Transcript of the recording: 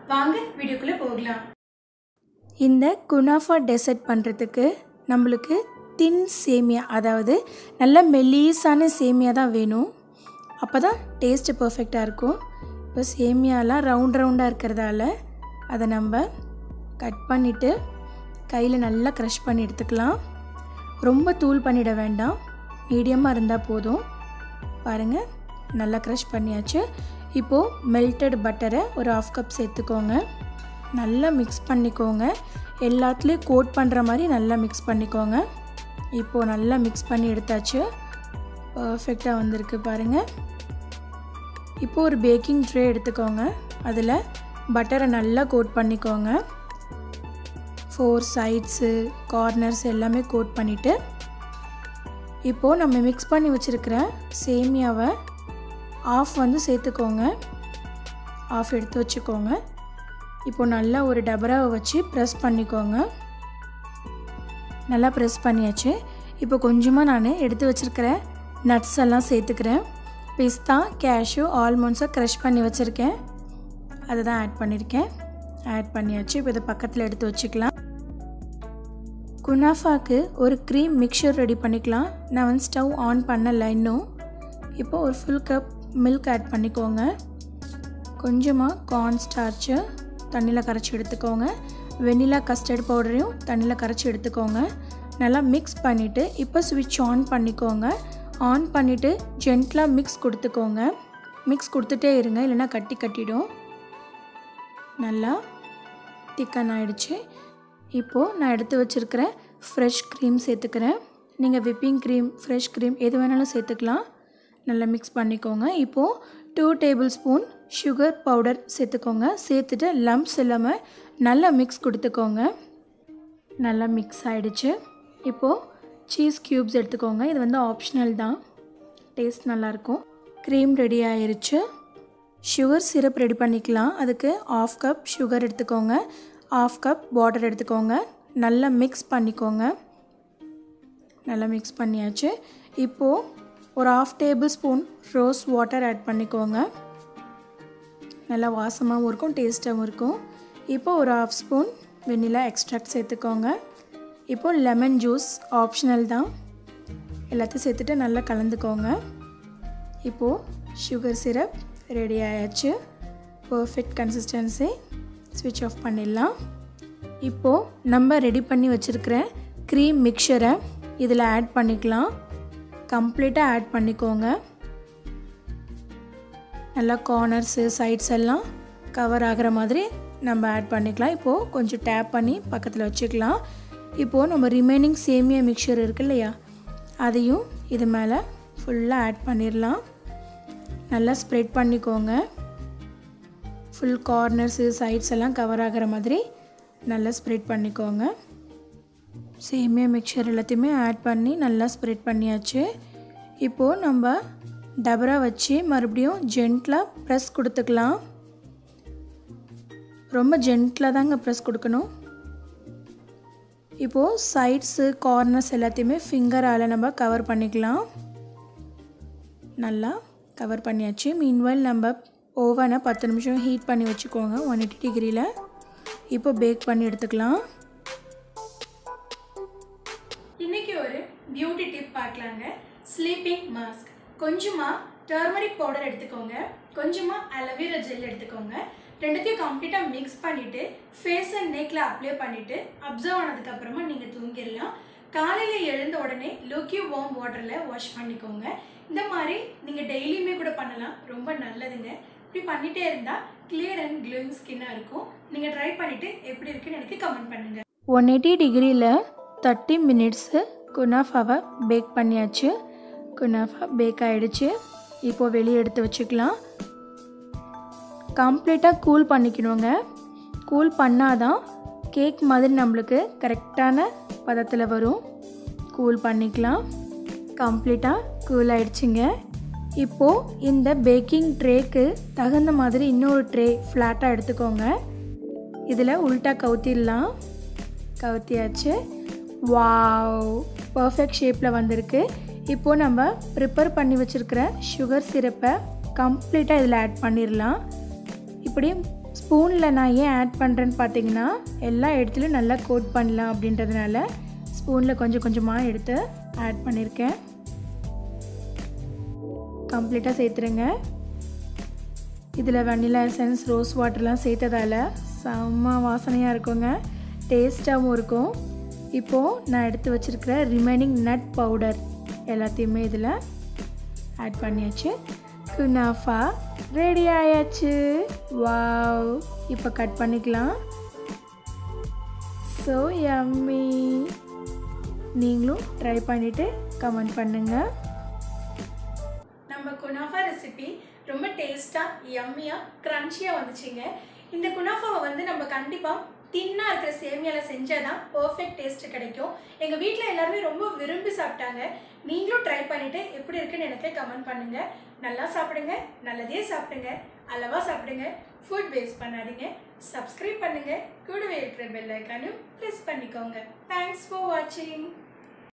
வாங்க வீடியோக்குள்ள போகலாம். இந்த குனாஃபா டெசர்ட் பண்ணுறதுக்கு நம்மளுக்கு தின் சேமியா, அதாவது நல்ல மெல்லிசான சேமியா தான் வேணும். அப்போ தான் டேஸ்ட்டு பர்ஃபெக்டாக இருக்கும். இப்போ சேமியாலாம் ரவுண்டாக இருக்கிறதால அதை நம்ம கட் பண்ணிவிட்டு கையில் நல்லா க்ரஷ் பண்ணி எடுத்துக்கலாம். ரொம்ப தூள் பண்ணிட வேண்டாம், மீடியமாக இருந்தால் போதும். பாருங்கள், நல்லா க்ரஷ் பண்ணியாச்சு. இப்போது மெல்டட் பட்டரை ஒரு 1/2 கப் சேர்த்துக்கோங்க. நல்லா மிக்ஸ் பண்ணிக்கோங்க. எல்லாத்துலேயும் கோட் பண்ணுற மாதிரி நல்லா மிக்ஸ் பண்ணிக்கோங்க. இப்போது நல்லா மிக்ஸ் பண்ணி எடுத்தாச்சு. பர்ஃபெக்டாக வந்திருக்கு பாருங்கள். இப்போது ஒரு பேக்கிங் ட்ரே எடுத்துக்கோங்க. அதில் பட்டரை நல்லா கோட் பண்ணிக்கோங்க. 4 சைட்ஸு கார்னர்ஸ் எல்லாமே கோட் பண்ணிவிட்டு இப்போது நம்ம மிக்ஸ் பண்ணி வச்சுருக்கிற சேமியாவை ஆஃப் சேர்த்துக்கோங்க. ஆஃப் எடுத்து வச்சுக்கோங்க. இப்போது நல்லா ஒரு டபராவை வச்சு ப்ரெஸ் பண்ணிக்கோங்க. நல்லா ப்ரெஸ் பண்ணியாச்சு. இப்போ கொஞ்சமாக நான் எடுத்து வச்சுருக்கிற நட்ஸ் எல்லாம் சேர்த்துக்கிறேன். பிஸ்தா, கேஷ்யூ, ஆல்மண்ட்ஸை க்ரஷ் பண்ணி வச்சுருக்கேன். அதை தான் ஆட் பண்ணியிருக்கேன். ஆட் பண்ணியாச்சு. இப்போ இதை பக்கத்தில் எடுத்து வச்சுக்கலாம். குனாஃபாக்கு ஒரு க்ரீம் மிக்சர் ரெடி பண்ணிக்கலாம். நான் ஸ்டவ் ஆன் பண்ணலை இன்னும். இப்போ ஒரு ஃபுல் கப் மில்க் ஆட் பண்ணிக்கோங்க. கொஞ்சமாக கார்ன் ஸ்டார்ச்சை தண்ணியில் கரைச்சி எடுத்துக்கோங்க. வெனிலா கஸ்டர்ட் பவுடரையும் தண்ணியில் கரைச்சி எடுத்துக்கோங்க. நல்லா மிக்ஸ் பண்ணிவிட்டு இப்போ ஸ்விட்ச் ஆன் பண்ணிக்கோங்க. ஆன் பண்ணிவிட்டு ஜென்டலாக மிக்ஸ் கொடுத்துக்கோங்க. மிக்ஸ் கொடுத்துட்டே இருங்க, இல்லைன்னா கட்டிடும். நல்லா திக்கன் ஆகிடுச்சு. இப்போது நான் எடுத்து வச்சுருக்கிற ஃப்ரெஷ் க்ரீம் சேர்த்துக்கிறேன். நீங்கள் விப்பிங் க்ரீம், ஃப்ரெஷ் க்ரீம் எது வேணாலும் சேர்த்துக்கலாம். நல்லா மிக்ஸ் பண்ணிக்கோங்க. இப்போது 2 டேபிள் ஸ்பூன் சுகர் பவுடர் சேர்த்துக்கோங்க. சேர்த்துட்டு லம்ப்ஸ் இல்லாமல் நல்லா மிக்ஸ் கொடுத்துக்கோங்க. நல்லா மிக்ஸ் ஆகிடுச்சு. இப்போது சீஸ் க்யூப்ஸ் எடுத்துக்கோங்க. இது ஆப்ஷனல் தான், டேஸ்ட் நல்லாயிருக்கும். க்ரீம் ரெடி ஆயிருச்சு. சுகர் சிரப் ரெடி பண்ணிக்கலாம். அதுக்கு 1/2 கப் சுகர் எடுத்துக்கோங்க. 1/2 கப் வாட்டர் எடுத்துக்கோங்க. நல்லா மிக்ஸ் பண்ணிக்கோங்க. நல்லா மிக்ஸ் பண்ணியாச்சு. இப்போது ஒரு 1/2 tablespoon rose water add பண்ணிக்கோங்க. நல்லா வாசமாகவும் இருக்கும், டேஸ்ட்டாகவும் இருக்கும். இப்போது ஒரு 1/2 ஸ்பூன் வெனிலா எக்ஸ்ட்ராக்ட் சேர்த்துக்கோங்க. இப்போது லெமன் ஜூஸ் ஆப்ஷனல் தான். எல்லாத்தையும் சேர்த்துட்டு நல்லா கலந்துக்கோங்க. இப்போது சுகர் சிரப் ரெடி ஆயாச்சு. Perfect consistency. ஸ்விட்ச் ஆஃப் பண்ணிடலாம். இப்போது நம்ம ரெடி பண்ணி வச்சுருக்கிற க்ரீம் மிக்சரை இதில் ஆட் பண்ணிக்கலாம். கம்ப்ளீட்டாக ஆட் பண்ணிக்கோங்க. நல்லா கார்னர்ஸு, சைட்ஸ் எல்லாம் கவர் ஆகிற மாதிரி நம்ம ஆட் பண்ணிக்கலாம். இப்போது கொஞ்சம் டேப் பண்ணி பக்கத்தில் வச்சுக்கலாம். இப்போது நம்ம ரிமைனிங் சேமியா மிக்சர் இருக்கு இல்லையா, அதையும் இது மேலே ஃபுல்லாக ஆட் பண்ணிடலாம். நல்லா ஸ்ப்ரெட் பண்ணிக்கோங்க. ஃபுல் கார்னர்ஸு, சைட்ஸ் எல்லாம் கவர் ஆகிற மாதிரி நல்லா ஸ்ப்ரெட் பண்ணிக்கோங்க. சேமியா மிக்சர் எல்லாத்தையுமே ஆட் பண்ணி நல்லா ஸ்ப்ரெட் பண்ணியாச்சு. இப்போது நம்ம டபரா வச்சு மறுபடியும் ஜென்டலாக ப்ரெஸ் கொடுத்துக்கலாம். ரொம்ப ஜென்டலாக தாங்க ப்ரெஸ் கொடுக்கணும். இப்போது சைட்ஸு, கார்னர்ஸ் எல்லாத்தையுமே ஃபிங்கரால் நம்ம கவர் பண்ணிக்கலாம். நல்லா கவர் பண்ணியாச்சு. மீன்வைல் நம்ம ஓவனை 10 நிமிஷம் ஹீட் பண்ணி வச்சுக்கோங்க 180 டிகிரியில். இப்போ பேக் பண்ணி எடுத்துக்கலாம். இன்னைக்கு ஒரு பியூட்டி டிப் பார்க்கலாங்க. Sleeping mask. கொஞ்சமாக டர்மரிக் பவுடர் எடுத்துக்கோங்க. கொஞ்சமாக அலோவேரா ஜெல் எடுத்துக்கோங்க. ரெண்டுத்தையும் கம்ப்ளீட்டாக மிக்ஸ் பண்ணிவிட்டு ஃபேஸ் அண்ட் நெக்கில் அப்ளை பண்ணிவிட்டு அப்சர்வ் ஆனதுக்கப்புறமா நீங்கள் தூங்கிடலாம். காலையில் எழுந்த உடனே லூக்கி வார்ம் வாட்டரில் வாஷ் பண்ணிக்கோங்க. இந்த மாதிரி நீங்கள் டெய்லியுமே கூட பண்ணலாம். ரொம்ப நல்லதுங்க. இப்படி பண்ணிகிட்டே இருந்தால் கிளியர் அண்ட் க்ளோயிங் ஸ்கின்னாக இருக்கும். நீங்கள் ட்ரை பண்ணிவிட்டு எப்படி இருக்குன்னு எனக்கு கமெண்ட் பண்ணுங்கள். 180 டிகிரியில் 30 மினிட்ஸு குனாஃபாவை பேக் பண்ணியாச்சு. குனாஃபா பேக் ஆகிடுச்சு. இப்போது வெளியே எடுத்து வச்சுக்கலாம். கம்ப்ளீட்டாக கூல் பண்ணிக்கணுங்க. கூல் பண்ணால் தான் கேக் மாதிரி நம்மளுக்கு கரெக்டான பதத்தில் வரும். கூல் பண்ணிக்கலாம். கம்ப்ளீட்டாக கூல் ஆகிடுச்சிங்க. இப்போது இந்த பேக்கிங் ட்ரேக்கு தகுந்த மாதிரி இன்னொரு ட்ரே ஃப்ளாட்டாக எடுத்துக்கோங்க. இதில் உல்ட்டா கவுத்திடலாம். கவுத்தியாச்சு. வாவ், பர்ஃபெக்ட் ஷேப்பில் வந்திருக்கு. இப்போது நம்ம ப்ரிப்பேர் பண்ணி வச்சுருக்கிற சுகர் சிரப்பை கம்ப்ளீட்டாக இதில் ஆட் பண்ணிடலாம். இப்படி ஸ்பூனில் நான் ஏன் ஆட் பண்ணுறேன்னு பார்த்தீங்கன்னா எல்லா இடத்துலையும் நல்லா கோட் பண்ணலாம் அப்படின்றதுனால ஸ்பூனில் கொஞ்சம் கொஞ்சமாக எடுத்து ஆட் பண்ணியிருக்கேன். கம்ப்ளீட்டாக சேர்த்துருங்க. இதில் வெண்ணிலா எசன்ஸ், ரோஸ் வாட்டர்லாம் சேர்த்ததால் செம்ம வாசனையாக இருக்குங்க, டேஸ்ட்டாகவும் இருக்கும். இப்போது நான் எடுத்து வச்சுருக்கிற ரிமைனிங் நட் பவுடர் எல்லாத்தையுமே இதில் ஆட் பண்ணியாச்சு. குனாஃபா ரெடி ஆயாச்சு. வாவ், இப்போ கட் பண்ணிக்கலாம். So yummy. நீங்களும் ட்ரை பண்ணிவிட்டு கமெண்ட் பண்ணுங்கள். நம்ம குனாஃபா ரெசிபி ரொம்ப டேஸ்ட்டாக யம்மியாக க்ரன்ச்சியாக வந்துச்சுங்க. இந்த குனாஃபாவை வந்து நம்ம கண்டிப்பாக தின்னாக இருக்கிற சேமியாவில் செஞ்சால் தான் பர்ஃபெக்ட் டேஸ்ட்டு கிடைக்கும். எங்கள் வீட்டில் எல்லாருமே ரொம்ப விரும்பி சாப்பிட்டாங்க. நீங்களும் ட்ரை பண்ணிவிட்டு எப்படி இருக்குன்னு எனக்கு கமெண்ட் பண்ணுங்கள். நல்லா சாப்பிடுங்க, நல்லதே சாப்பிடுங்க, அளவாக சாப்பிடுங்க, ஃபுட் வேஸ்ட் பண்ணாதீங்க. சப்ஸ்கிரைப் பண்ணுங்கள், கூடவே இருக்கிற பெல் ஐக்கானும் ப்ரெஸ் பண்ணிக்கோங்க. தேங்க்ஸ் ஃபார் வாட்சிங்.